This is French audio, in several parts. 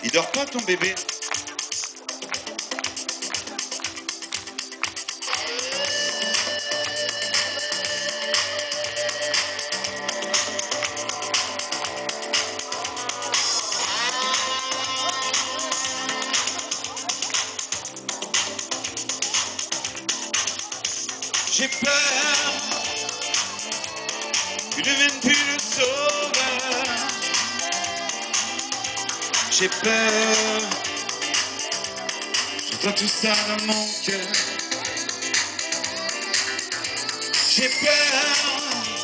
Il dort pas ton bébé? J'ai peur que ne vienne plus le sauveur. J'ai peur, je vois tout ça dans mon cœur. J'ai peur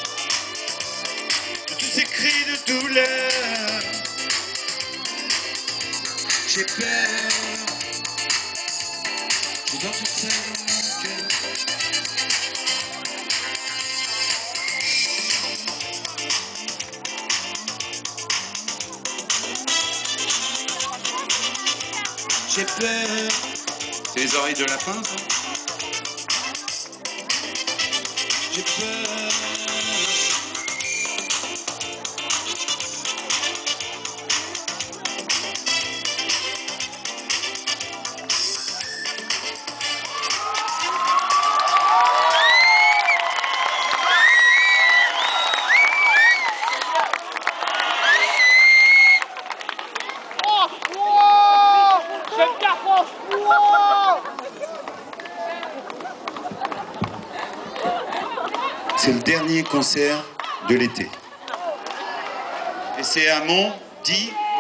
de tous ces cris de douleur. J'ai peur, je vois tout ça dans mon cœur. J'ai peur. C'est les oreilles de lapin, ça? J'ai peur. C'est le dernier concert de l'été. Et c'est à Mont-Di